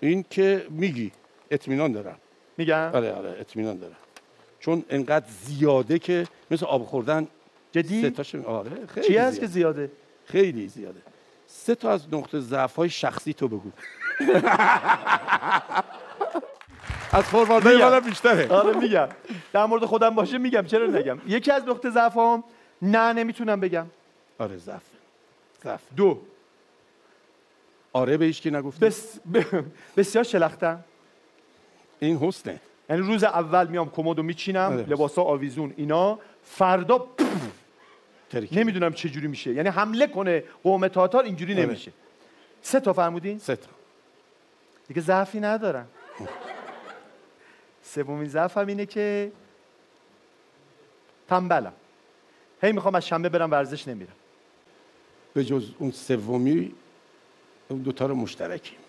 این که میگی اطمینان دارم. میگم؟ آره اطمینان دارم. چون انقدر زیاده که مثل آب خوردن. جدی؟ سه تاش آره خیلی چی هست که زیاده؟ خیلی زیاده. 3 تا از نقطه ضعف‌های شخصی تو بگو. از فوروارد منم بیشتره. آره میگم. در مورد خودم باشه میگم، چرا نگم. یکی از نقطه ضعفام نه نمیتونم بگم. آره ضعف. 2 آره به هیچ کی نگفتی. بسیار شلختم. این حسنه. یعنی روز اول میام کمدو میچینم، لباسا آویزون اینا، فردا نمیدونم چه جوری میشه. یعنی حمله کنه قوم تاتار اینجوری نمیشه. 3 تا فرمودین؟ 3 تا. دیگه ضعفی ندارم. سومین ضعفم اینه که تنبلم. هی میخوام از شنبه برم ورزش نمیرم. به جز اون سومی اون 2 تا رو مشترکی.